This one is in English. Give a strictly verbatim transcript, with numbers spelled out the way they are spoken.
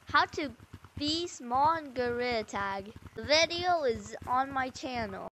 how to be small in Gorilla Tag. The video is on my channel.